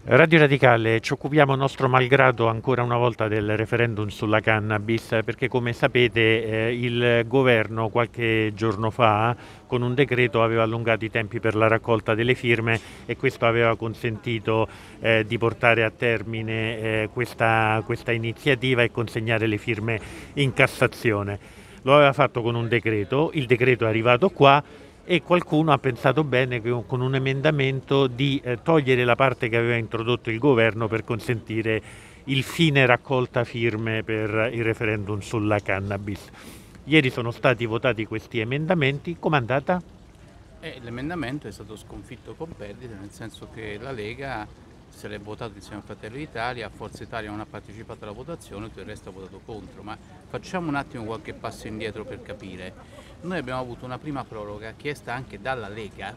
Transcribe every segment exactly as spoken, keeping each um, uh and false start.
Radio Radicale, ci occupiamo nostro malgrado ancora una volta del referendum sulla cannabis perché come sapete eh, il governo qualche giorno fa con un decreto aveva allungato i tempi per la raccolta delle firme e questo aveva consentito eh, di portare a termine eh, questa, questa iniziativa e consegnare le firme in Cassazione. Lo aveva fatto con un decreto, il decreto è arrivato qua e qualcuno ha pensato bene che con un emendamento di eh, togliere la parte che aveva introdotto il governo per consentire il fine raccolta firme per il referendum sulla cannabis. Ieri sono stati votati questi emendamenti, com'è andata? E l'emendamento è stato sconfitto con perdite, nel senso che la Lega se l'è votato insieme a Fratelli d'Italia, Forza Italia non ha partecipato alla votazione, tutto il resto ha votato contro. Ma facciamo un attimo qualche passo indietro per capire. Noi abbiamo avuto una prima proroga chiesta anche dalla Lega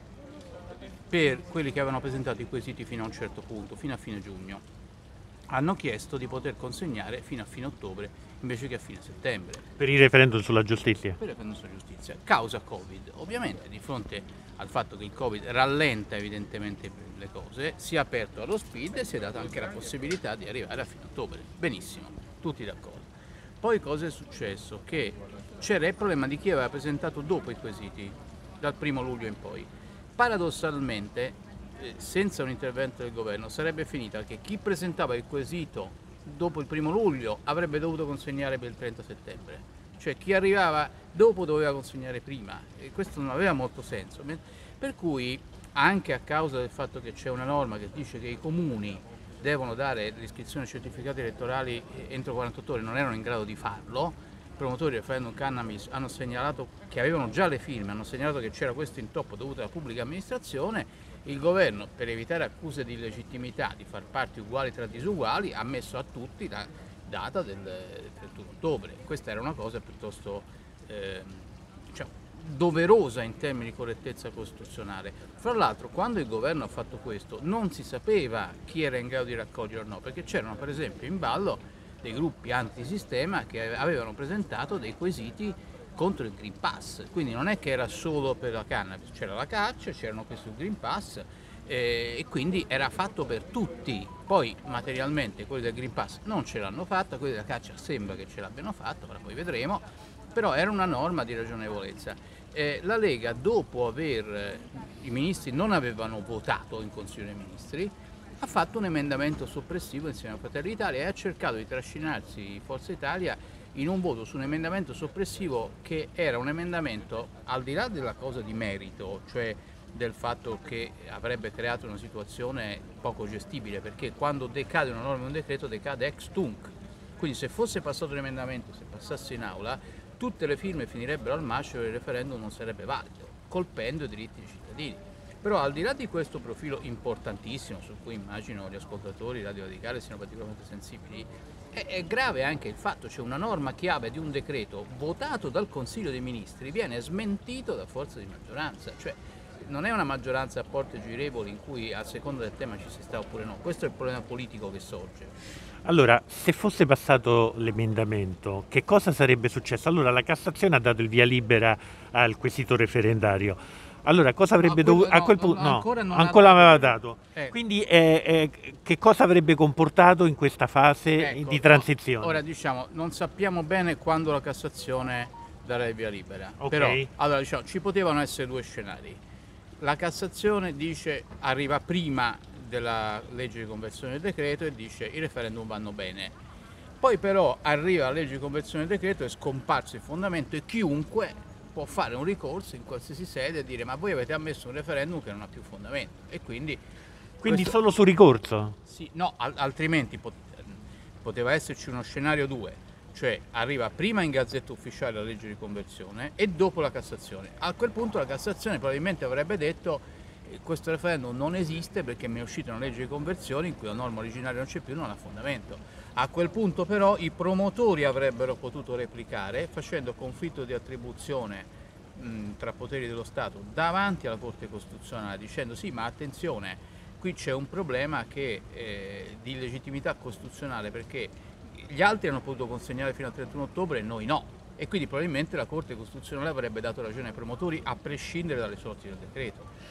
per quelli che avevano presentato i quesiti fino a un certo punto, fino a fine giugno. Hanno chiesto di poter consegnare fino a fine ottobre invece che a fine settembre. Per il referendum sulla giustizia? Per il referendum sulla giustizia, causa Covid. Ovviamente di fronte al fatto che il Covid rallenta evidentemente le cose, si è aperto allo speed e si è data anche la possibilità di arrivare a fine ottobre. Benissimo, tutti d'accordo. Poi cosa è successo? Che c'era il problema di chi aveva presentato dopo i quesiti, dal primo luglio in poi. Paradossalmente, senza un intervento del governo, sarebbe finita che chi presentava il quesito dopo il primo luglio avrebbe dovuto consegnare per il trenta settembre, cioè chi arrivava dopo doveva consegnare prima e questo non aveva molto senso, per cui anche a causa del fatto che c'è una norma che dice che i comuni devono dare l'iscrizione ai certificati elettorali entro quarantotto ore, non erano in grado di farlo. I promotori del referendum cannabis hanno segnalato che avevano già le firme, hanno segnalato che c'era questo intoppo dovuto alla pubblica amministrazione. Il governo, per evitare accuse di illegittimità, di far parti uguali tra disuguali, ha messo a tutti la data del trentuno ottobre. Questa era una cosa piuttosto eh, diciamo, doverosa in termini di correttezza costituzionale. Fra l'altro, quando il governo ha fatto questo, non si sapeva chi era in grado di raccogliere o no, perché c'erano per esempio in ballo dei gruppi antisistema che avevano presentato dei quesiti contro il Green Pass, quindi non è che era solo per la cannabis, c'era la caccia, c'erano questi Green Pass eh, e quindi era fatto per tutti. Poi materialmente quelli del Green Pass non ce l'hanno fatta, quelli della caccia sembra che ce l'abbiano fatta, ora poi vedremo, però era una norma di ragionevolezza. Eh, la Lega, dopo aver, i ministri non avevano votato in Consiglio dei Ministri, ha fatto un emendamento soppressivo insieme a Fratelli d'Italia e ha cercato di trascinarsi Forza Italia in un voto su un emendamento soppressivo che era un emendamento al di là della cosa di merito, cioè del fatto che avrebbe creato una situazione poco gestibile, perché quando decade una norma in un decreto decade ex tunc, quindi se fosse passato l'emendamento, se passasse in aula, tutte le firme finirebbero al macero e il referendum non sarebbe valido, colpendo i diritti dei cittadini. Però al di là di questo profilo importantissimo, su cui immagino gli ascoltatori di Radio Radicale siano particolarmente sensibili, è, è grave anche il fatto che una norma chiave di un decreto votato dal Consiglio dei Ministri viene smentito da forza di maggioranza, cioè non è una maggioranza a porte girevoli in cui a seconda del tema ci si sta oppure no, questo è il problema politico che sorge. Allora, se fosse passato l'emendamento, che cosa sarebbe successo? Allora, la Cassazione ha dato il via libera al quesito referendario. Allora, cosa avrebbe No, dovuto... quello, A quel no, punto... no, No, ancora non ancora ha aveva dato. dato. Eh, Quindi eh, eh, che cosa avrebbe comportato in questa fase ecco, di no, transizione? ora diciamo, non sappiamo bene quando la Cassazione darà il via libera, Ok. però allora, diciamo, ci potevano essere due scenari. La Cassazione dice, arriva prima della legge di conversione del decreto e dice i referendum vanno bene. Poi però arriva la legge di conversione del decreto, è scomparso il fondamento e chiunque può fare un ricorso in qualsiasi sede e dire ma voi avete ammesso un referendum che non ha più fondamento e quindi... Quindi questo, solo su ricorso? sì, no, al, altrimenti pot, poteva esserci uno scenario due, cioè arriva prima in Gazzetta Ufficiale la legge di conversione e dopo la Cassazione. A quel punto la Cassazione probabilmente avrebbe detto eh, questo referendum non esiste perché mi è uscita una legge di conversione in cui la norma originaria non c'è più, non ha fondamento. A quel punto però i promotori avrebbero potuto replicare facendo conflitto di attribuzione mh, tra poteri dello Stato davanti alla Corte Costituzionale dicendo sì ma attenzione, qui c'è un problema che, eh, di illegittimità costituzionale perché gli altri hanno potuto consegnare fino al trentuno ottobre e noi no e quindi probabilmente la Corte Costituzionale avrebbe dato ragione ai promotori a prescindere dalle sorti del decreto.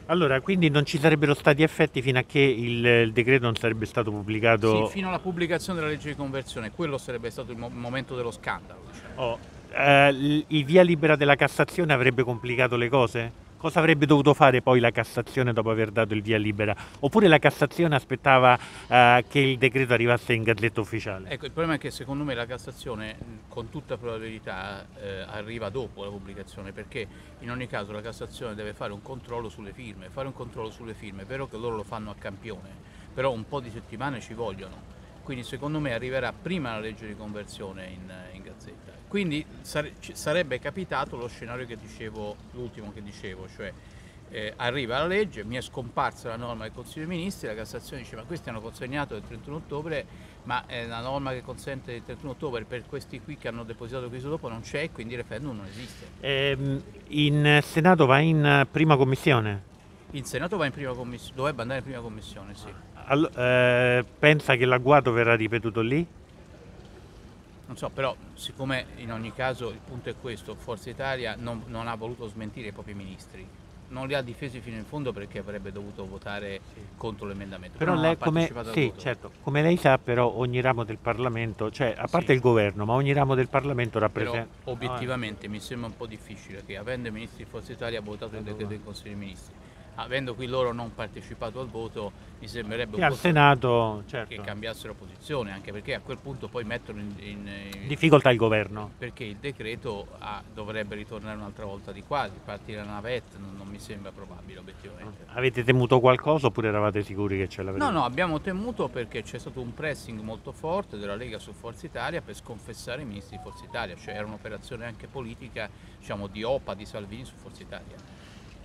Allora, quindi non ci sarebbero stati effetti fino a che il, il decreto non sarebbe stato pubblicato? Sì, fino alla pubblicazione della legge di conversione, quello sarebbe stato il mo- momento dello scandalo. Diciamo. Oh, eh, il il via libera della Cassazione avrebbe complicato le cose? Cosa avrebbe dovuto fare poi la Cassazione dopo aver dato il via libera? Oppure la Cassazione aspettava eh, che il decreto arrivasse in Gazzetta Ufficiale? Ecco, il problema è che secondo me la Cassazione con tutta probabilità eh, arriva dopo la pubblicazione, perché in ogni caso la Cassazione deve fare un controllo sulle firme. Fare un controllo sulle firme, è vero che loro lo fanno a campione, però un po' di settimane ci vogliono. Quindi secondo me arriverà prima la legge di conversione in, in Gazzetta. Quindi sare- sarebbe capitato lo scenario che dicevo, l'ultimo che dicevo, cioè eh, arriva la legge, mi è scomparsa la norma del Consiglio dei Ministri, la Cassazione dice ma questi hanno consegnato il trentuno ottobre, ma eh, la norma che consente il trentuno ottobre per questi qui che hanno depositato questo dopo non c'è, quindi il referendum non esiste. Ehm, in Senato va in prima commissione? In Senato va in prima commissione, dovrebbe andare in prima commissione, sì. Allo- eh, pensa che l'agguato verrà ripetuto lì? Non so, però siccome in ogni caso il punto è questo, Forza Italia non, non ha voluto smentire i propri ministri, non li ha difesi fino in fondo perché avrebbe dovuto votare contro l'emendamento. Però non lei, ha come, partecipato al sì, voto. certo, come lei sa, però ogni ramo del Parlamento, cioè a parte Sì. il governo, ma ogni ramo del Parlamento Però rappresenta. obiettivamente mi sembra un po' difficile che avendo i ministri di Forza Italia votato il decreto del Consiglio dei Ministri, avendo qui loro non partecipato al voto, mi sembrerebbe Sì, un al po' Senato, che certo, cambiassero posizione, anche perché a quel punto poi mettono in, in, in- difficoltà il governo. perché il decreto ah, dovrebbe ritornare un'altra volta di qua, di partire la navetta, non, non mi sembra probabile obiettivamente. Avete temuto qualcosa oppure eravate sicuri che ce l'avrete? No, no, abbiamo temuto perché c'è stato un pressing molto forte della Lega su Forza Italia per sconfessare i ministri di Forza Italia, cioè era un'operazione anche politica, diciamo, di OPA di Salvini su Forza Italia.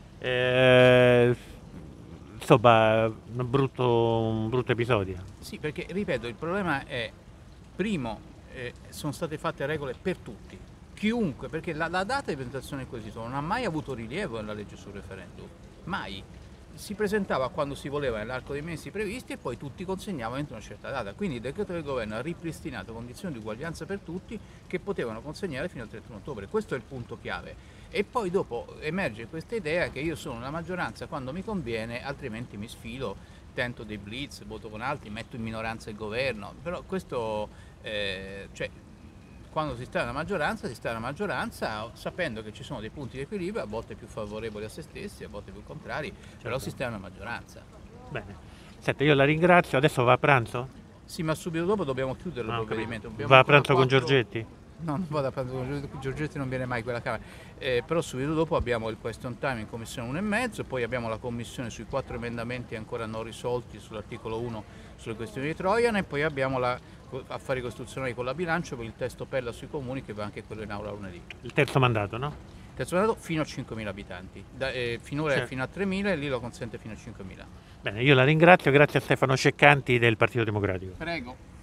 Eh, insomma, un brutto, un brutto episodio. Sì, perché ripeto, il problema è, primo, eh, sono state fatte regole per tutti, chiunque, perché la, la data di presentazione del quesito non ha mai avuto rilievo nella legge sul referendum, mai. Si presentava quando si voleva nell'arco dei mesi previsti e poi tutti consegnavano entro una certa data. Quindi il decreto del governo ha ripristinato condizioni di uguaglianza per tutti che potevano consegnare fino al trentuno ottobre. Questo è il punto chiave. E poi dopo emerge questa idea che io sono una maggioranza quando mi conviene, altrimenti mi sfilo, tento dei blitz, voto con altri, metto in minoranza il governo. Però questo, eh, cioè, quando si sta nella maggioranza, si sta nella maggioranza sapendo che ci sono dei punti di equilibrio, a volte più favorevoli a se stessi, a volte più contrari, però si sta nella maggioranza. Bene. Senta, io la ringrazio, adesso va a pranzo? Sì, ma subito dopo dobbiamo chiudere il Ah, ho provvedimento. capito. Abbiamo Va a ancora pranzo con quattro- Giorgetti? No, non vado a pranzo con Giorgetti, Giorgetti non viene mai a quella Camera. Eh, però subito dopo abbiamo il question time in commissione uno e mezzo, poi abbiamo la commissione sui quattro emendamenti ancora non risolti sull'articolo uno sulle questioni di Trojan e poi abbiamo la affari costituzionali con la bilancio per il testo Pella sui comuni che va anche quello in aula lunedì. Il terzo mandato, no? Terzo mandato fino a cinquemila abitanti, da, eh, finora Certo. è fino a tremila e lì lo consente fino a cinquemila. Bene, io la ringrazio, grazie a Stefano Ceccanti del Partito Democratico. Prego.